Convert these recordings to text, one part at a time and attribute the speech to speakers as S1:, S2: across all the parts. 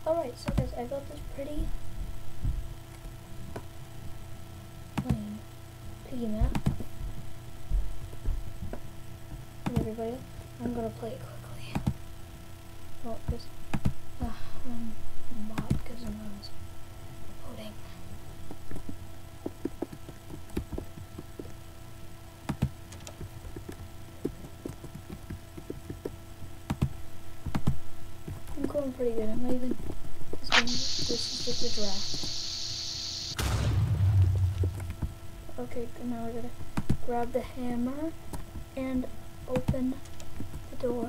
S1: Alright, so guys, I built this pretty plain piggy map. And everybody, I'm gonna play it quickly. Well, because mod because I'm loading. I'm going pretty good. I'm not even. This is just a draft. Okay, now we're gonna grab the hammer and open the door.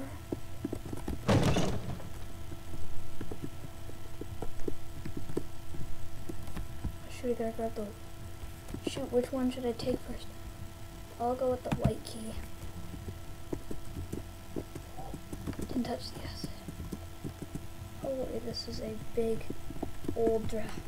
S1: Should we gotta grab the. Shoot, which one should I take first? I'll go with the white key. Didn't touch the acid. Holy, this is a big, old draft.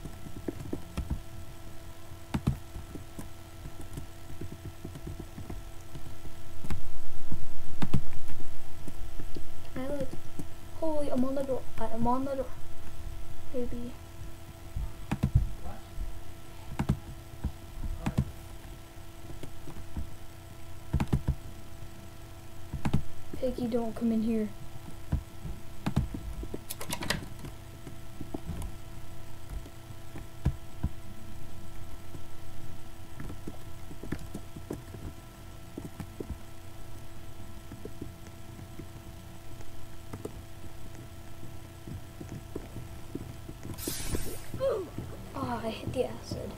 S1: I like, holy, I'm on the door. I'm on the door. Maybe. Piggy, don't come in here. Oh, I hit the acid.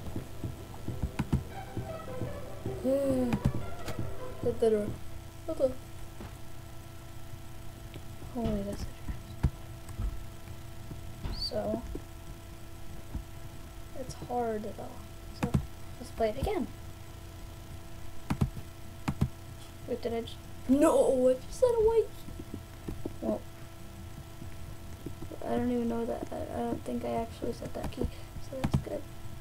S1: Hit the door. Okay. Holy, that's a draft. So, it's hard though. So, let's play it again. Wait, did I just... No, I just said a white. Well, I don't even know that. I don't think I actually said that key. So that's good.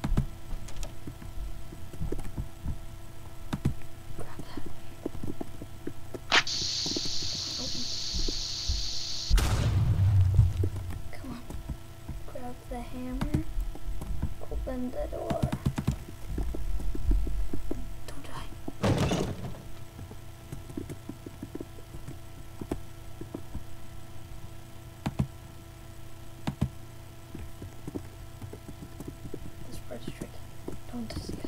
S1: Grab that. Come on. Grab the hammer. Open the door. Don't die. This part's tricky. Don't discuss it.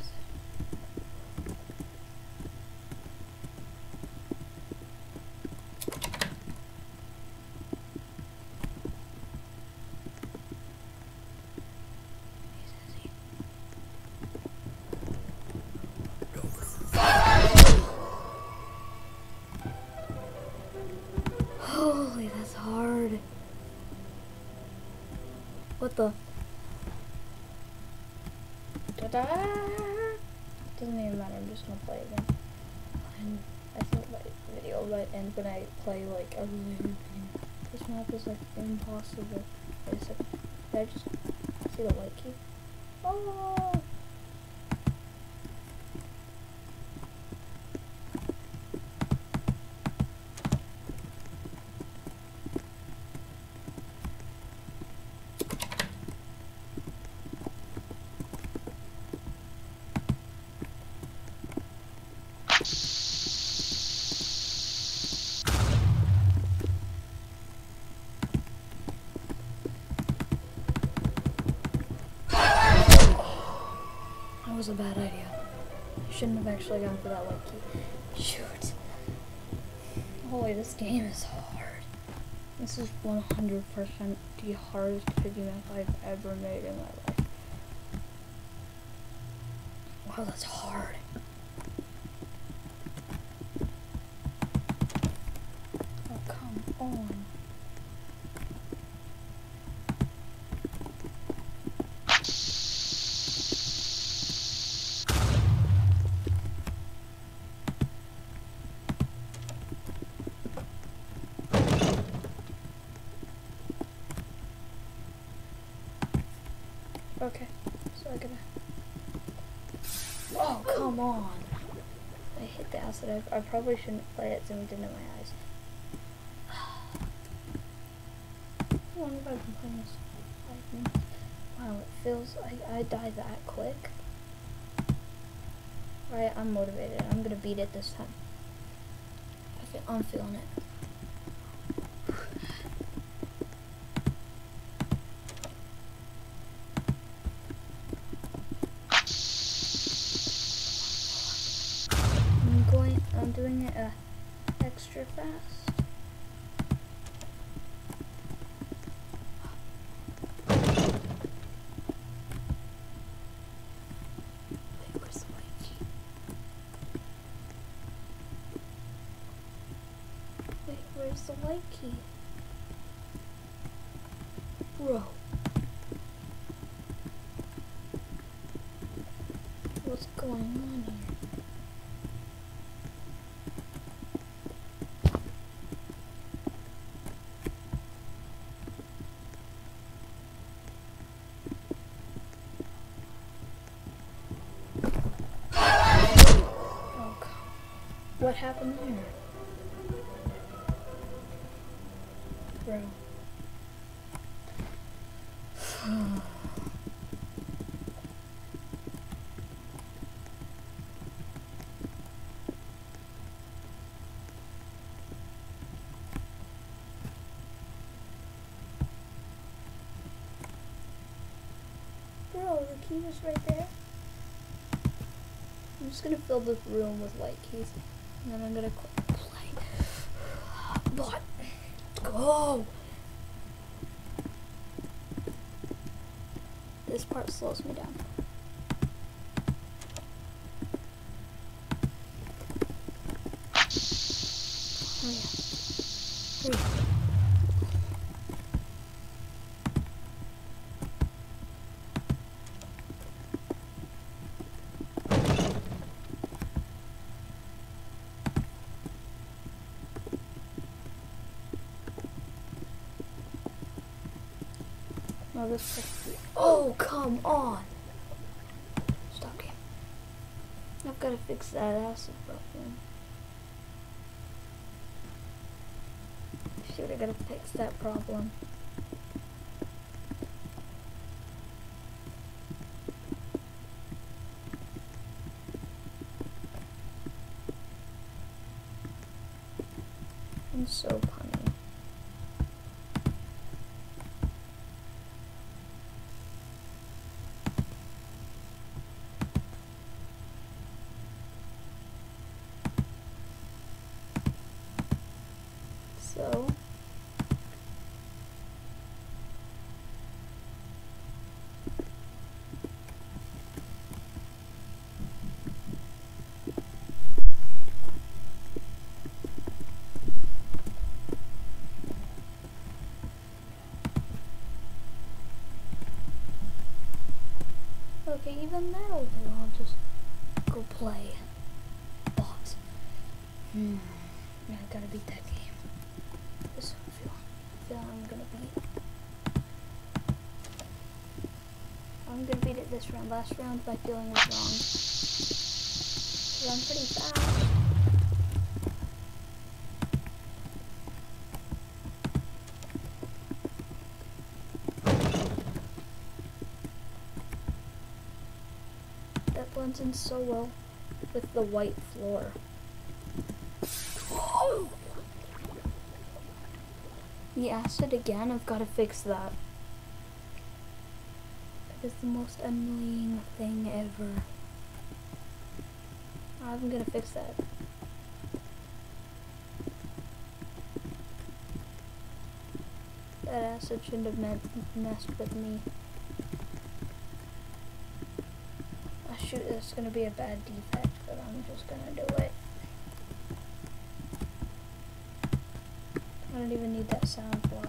S1: Holy, that's hard. What the? Ta-da! Doesn't even matter, I'm just gonna play it again. And I think my video might end when I play like a really hard game. This map is like impossible. Wait a second. Did I just see the white key? Oh! That was a bad idea. I shouldn't have actually gone for that white key. Shoot. Holy, this game is hard. This is 100% the hardest piggy map I've ever made in my life. Wow, that's hard. Oh, come on. Okay, so I gotta... Oh, come on! I hit the acid. I probably shouldn't play it zoomed into my eyes. How long have I been playing this? 5 minutes. Wow, it feels I died that quick. Alright, I'm motivated. I'm gonna beat it this time. I'm feeling it. I'm doing it extra fast. Wait, where's the white key? Wait, where's the white key? Bro. What's going on here? What happened there? Bro. Bro, the key was right there. I'm just gonna fill this room with white keys. And then I'm gonna play. But let's go. This part slows me down. Oh yeah. Hurry. No, this is oh, come on! Stop game. I've got to fix that acid problem. Shoot, I gotta fix that problem. I'm so punny. So okay, even now I'll just go play. But yeah, I gotta beat that game. This I feel I'm gonna beat. I'm gonna beat it this round. Last round my feeling was wrong. 'Cause I'm pretty fast. That blends in so well with the white floor. The acid again, I've got to fix that. That is the most annoying thing ever. I'm gonna fix that. That acid shouldn't have messed with me. Oh shoot, this is gonna be a bad defect, but I'm just gonna do it. I don't even need that sound block.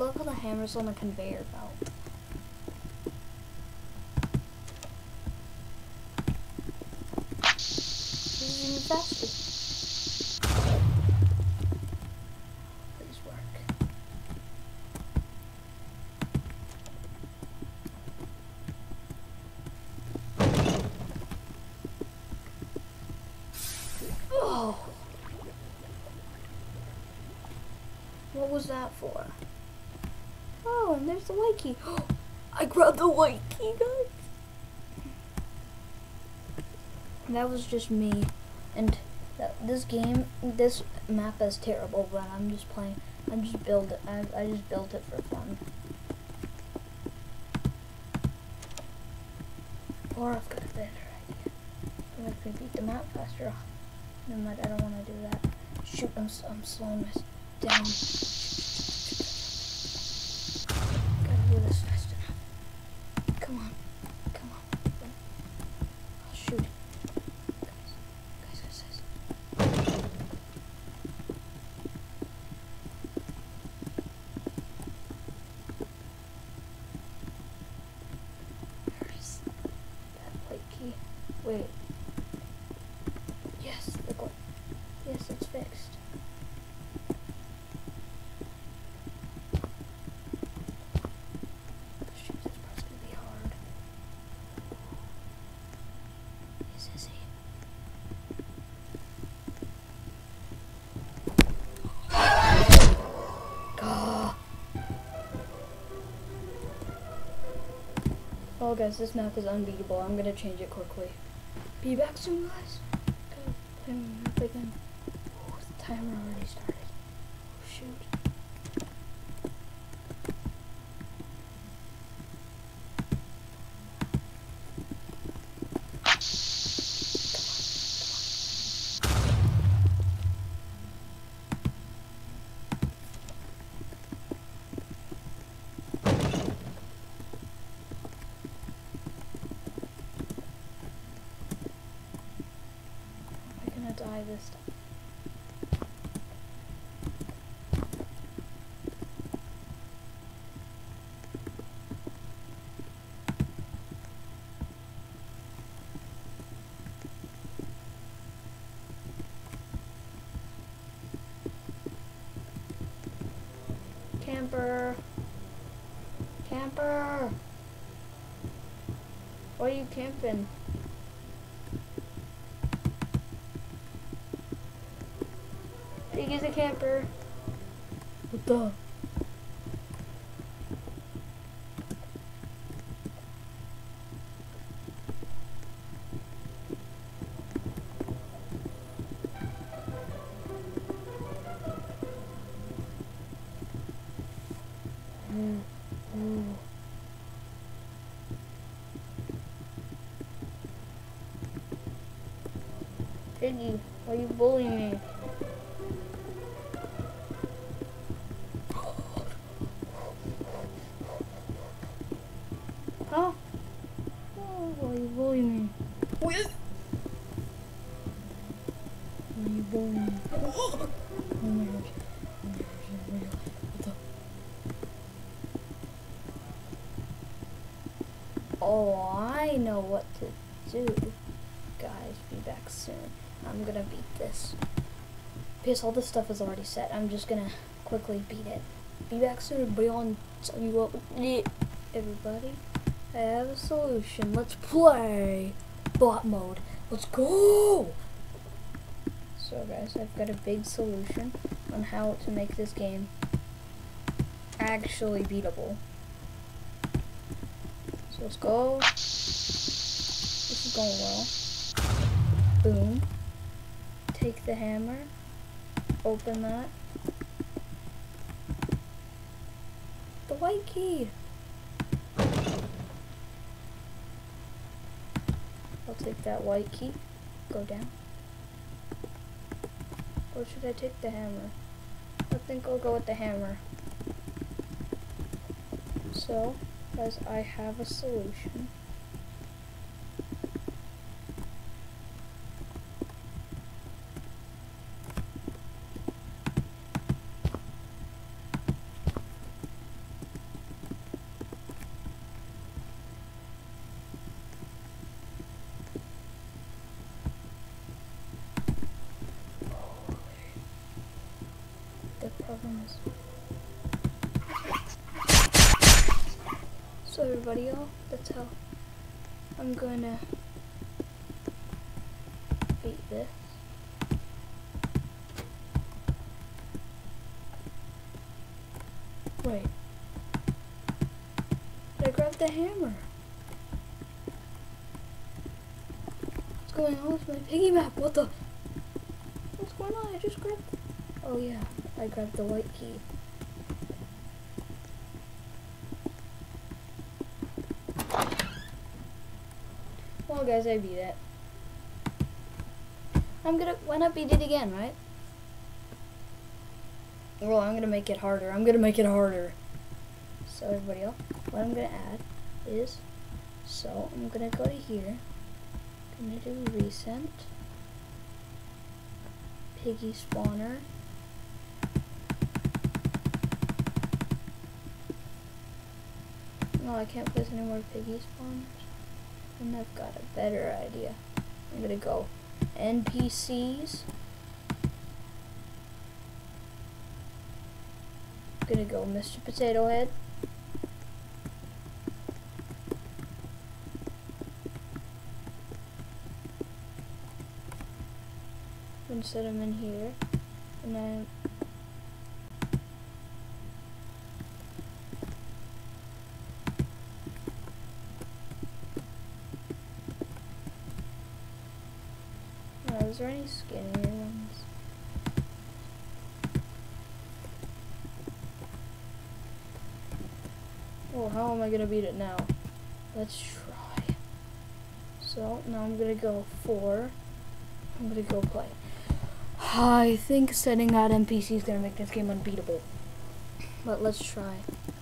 S1: love how the hammer's on a conveyor belt. This is even faster. Please work. Oh! What was that for? Oh, and there's the white key. I grabbed the white key, guys. That was just me. And this map is terrible, but I'm just playing. I just built it for fun. Or I've got a better idea. What if we beat the map faster? Never mind, I don't want to do that. Shoot, I'm slowing myself down. Gotta do this fast enough. Come on. I'll shoot. Guys. Where is that white key? Wait. Yes, yes, it's fixed. Shoot, this part's gonna be hard. Yes, is he? Oh guys, this map is unbeatable. I'm gonna change it quickly. Be back soon, guys. Go play my map again. Oh, the timer already started. Oh shoot. Die this time. Camper! Why are you camping? Pig is a camper. What the? Piggy, why are you bullying me? Huh? Oh, why are you bullying me? Why are you bullying me? Oh my gosh. What the? Oh, I know what to do. Guys, be back soon. I'm gonna beat this. Because all this stuff is already set. I'm just gonna quickly beat it. Be back soon, everybody. I'll tell you what. Everybody, I have a solution. Let's play bot mode. Let's go! So guys, I've got a big solution on how to make this game actually beatable. So let's go. This is going well. Boom. Take the hammer. Open that. The white key. I'll take that white key. Go down. Or should I take the hammer? I think I'll go with the hammer. So, guys, I have a solution. problem is. So everybody, y'all, that's how I'm gonna beat this. Wait. I grabbed the hammer. What's going on with my piggy map? What the? What's going on? I just grabbed. Oh yeah, I grabbed the white key. Well, guys, I beat it. Why not beat it again, right? Well, I'm gonna make it harder. I'm gonna make it harder. So everybody else, what I'm gonna add is, so I'm gonna go to here, gonna do recent, piggy spawner, no, I can't place any more piggy spawners, and I've got a better idea. I'm gonna go NPCs, I'm gonna go Mr. Potato Head, and set them in here, and then is there any skinnier ones? Oh, how am I gonna beat it now? Let's try. So now I'm gonna go 4. I'm gonna go play. I think setting that NPC is gonna make this game unbeatable. But let's try.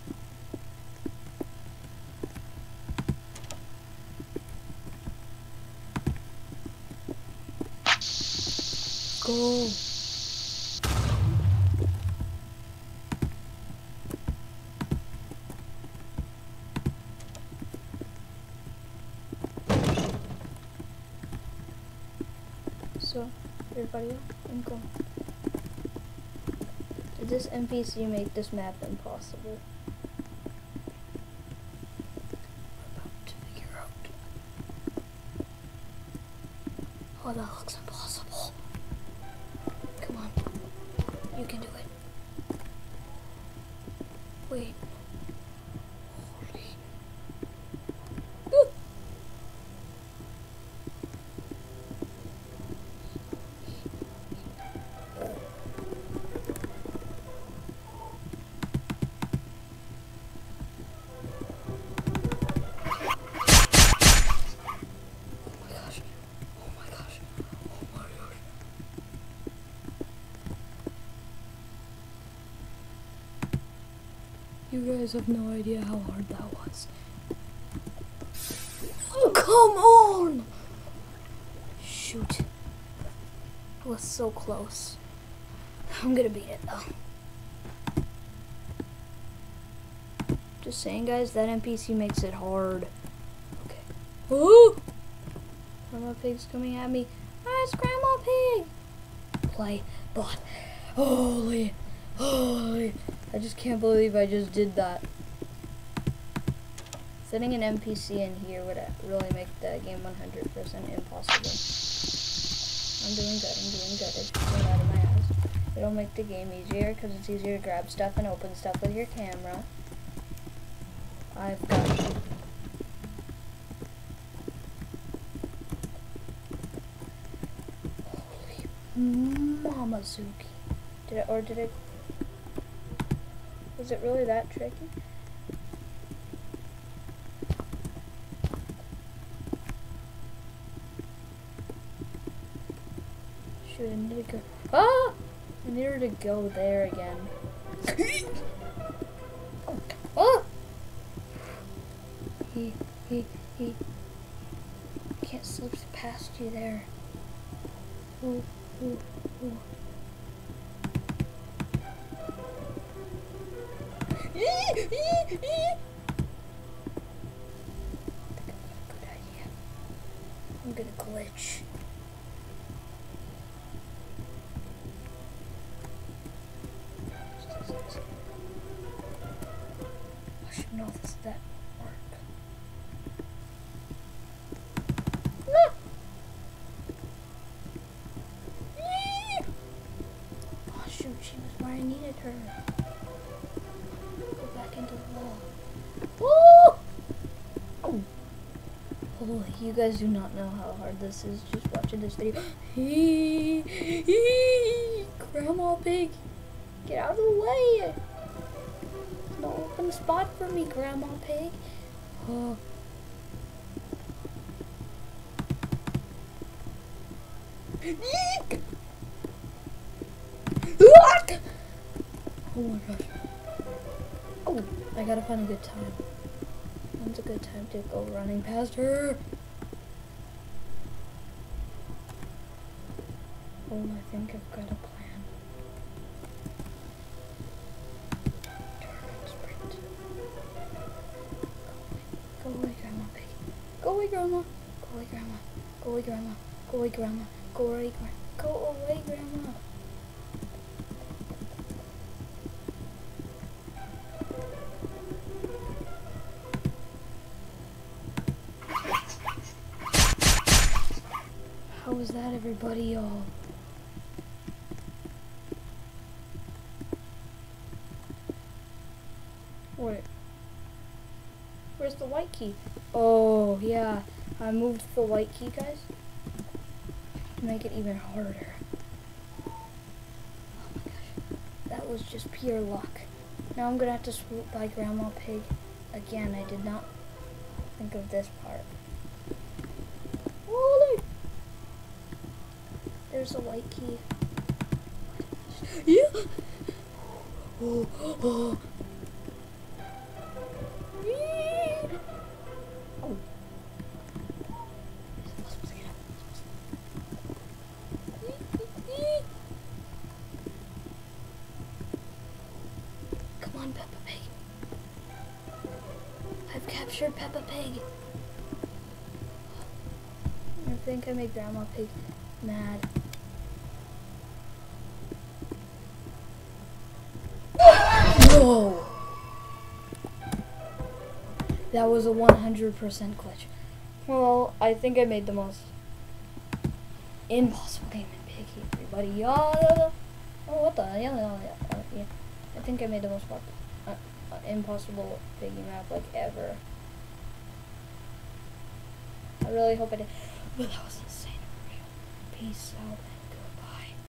S1: Go. So, everybody else, I'm going. Did this NPC make this map impossible? I'm about to figure out. Oh, that looks impossible. Come on. You can do it. Wait. Holy. Ooh. You guys have no idea how hard that was. Oh, come on! Shoot. I was so close. I'm gonna beat it though. Just saying, guys, that NPC makes it hard. Okay. Ooh! Grandma Pig's coming at me. Ah, it's Grandma Pig! Play, but holy. I just can't believe I just did that. Setting an NPC in here would really make the game 100% impossible. I'm doing good. It's just coming out of my ass. It'll make the game easier because it's easier to grab stuff and open stuff with your camera. I've got... Holy Mamazuki. Did I... Was it really that tricky? Shoot, I need to go. Ah! I need her to go there again. Oh! He. Can't slip past you there. Ooh. Good idea. I'm gonna glitch. gosh, no, this that work. No. Oh shoot, she was where I needed her. Go back into the wall. Woo! Oh. Holy, you guys do not know how hard this is just watching this video. Grandma Pig, get out of the way. No open spot for me, Grandma Pig. Oh. Oh my gosh. Oh, I gotta find a good time. When's a good time to go running past her? Oh, I think I've got a plan. Turn, sprint. Go away, Grandma Pig. Go away, Grandma. Go away, Grandma. Go away, Grandma. Go away, Grandma. Go away, Grandma. Go away, Grandma. How was that, everybody, y'all? Wait. Where's the white key? Oh, yeah. I moved the white key, guys, to make it even harder. Oh my gosh. That was just pure luck. Now I'm gonna have to swoop by Grandma Pig again. I did not think of this part. Holy! There's a white key. Yeah! Oh, oh. Oh. Come on, Peppa Pig. I've captured Peppa Pig. I think I made Grandma Pig mad. No! That was a 100% glitch. Well, I think I made the most impossible game in Piggy, everybody. Oh, what the? Yeah. I think I made the most impossible Piggy map, like, ever. I really hope I did. But that was insane. Peace out.